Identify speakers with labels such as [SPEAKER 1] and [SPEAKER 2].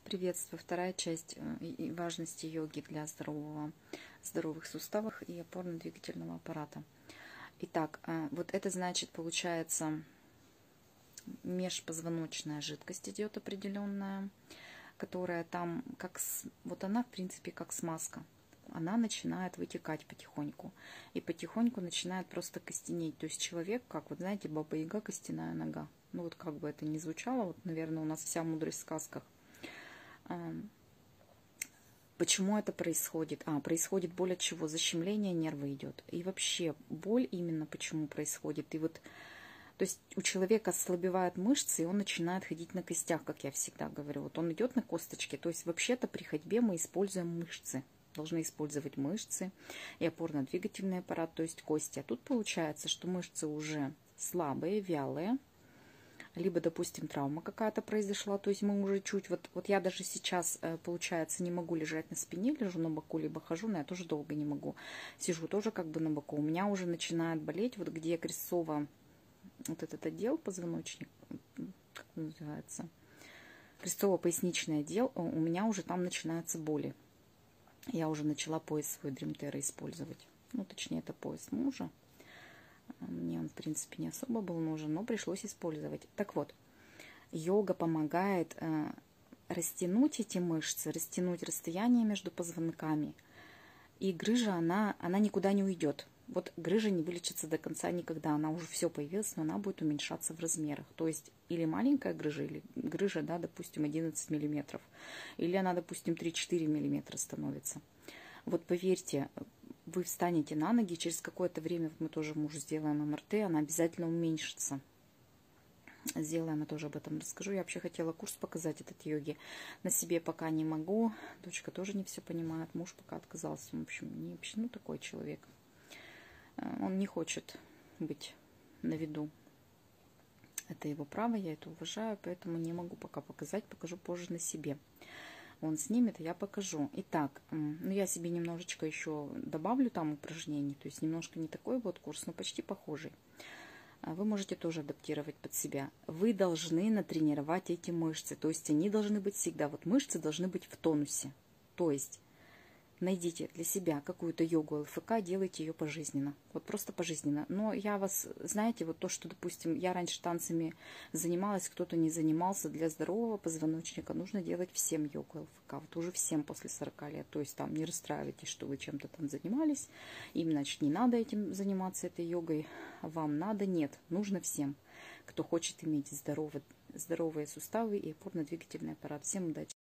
[SPEAKER 1] Приветствую. Вторая часть и важности йоги для здоровых суставов и опорно-двигательного аппарата. Итак, вот это значит, получается, межпозвоночная жидкость идет определенная, которая там, вот она, в принципе, как смазка. Она начинает вытекать потихоньку. И потихоньку начинает просто костенеть. То есть человек, как, вот знаете, баба-яга, костяная нога. Ну вот как бы это ни звучало, вот, наверное, у нас вся мудрость в сказках. Почему это происходит? Происходит боль от чего? Защемление нерва идет. И вообще боль именно почему происходит. И вот, то есть у человека ослабевают мышцы, и он начинает ходить на костях, как я всегда говорю. Вот он идет на косточки. То есть вообще-то при ходьбе мы используем мышцы. Должны использовать мышцы и опорно-двигательный аппарат, то есть кости. А тут получается, что мышцы уже слабые, вялые. Либо, допустим, травма какая-то произошла, то есть мы уже чуть, вот я даже сейчас, получается, не могу лежать на спине, лежу на боку, либо хожу, но я тоже долго не могу. Сижу тоже как бы на боку. У меня уже начинает болеть, вот где крестцово, вот этот отдел, позвоночник, как называется, крестцово-поясничный отдел, у меня уже там начинаются боли. Я уже начала пояс свой Dream Terra использовать. Ну, точнее, это пояс мужа. Мне он, в принципе, не особо был нужен, но пришлось использовать. Так вот, йога помогает растянуть эти мышцы, растянуть расстояние между позвонками. И грыжа, она никуда не уйдет. Вот грыжа не вылечится до конца никогда. Она уже все появилась, но она будет уменьшаться в размерах. То есть или маленькая грыжа, или грыжа, да, допустим, 11 миллиметров. Или она, допустим, 3-4 миллиметра становится. Вот поверьте, вы встанете на ноги, через какое-то время, мы тоже мужу сделаем МРТ, она обязательно уменьшится. Сделаем, я тоже об этом расскажу. Я вообще хотела курс показать этот йоги. На себе пока не могу. Дочка тоже не все понимает. Муж пока отказался. В общем, не вообще, ну, такой человек. Он не хочет быть на виду. Это его право, я это уважаю, поэтому не могу пока показать. Покажу позже на себе. Он снимет, и я покажу. Итак, ну я себе немножечко еще добавлю там упражнений. То есть немножко не такой вот курс, но почти похожий. Вы можете тоже адаптировать под себя. Вы должны натренировать эти мышцы. То есть они должны быть всегда. Вот мышцы должны быть в тонусе. То есть найдите для себя какую-то йогу ЛФК, делайте ее пожизненно. Вот просто пожизненно. Но я вас, знаете, вот то, что, допустим, я раньше танцами занималась, кто-то не занимался, для здорового позвоночника нужно делать всем йогу ЛФК. Вот уже всем после 40 лет. То есть там не расстраивайтесь, что вы чем-то там занимались. Им, значит, не надо этим заниматься, этой йогой. Вам надо? Нет. Нужно всем, кто хочет иметь здоровые суставы и опорно-двигательный аппарат. Всем удачи!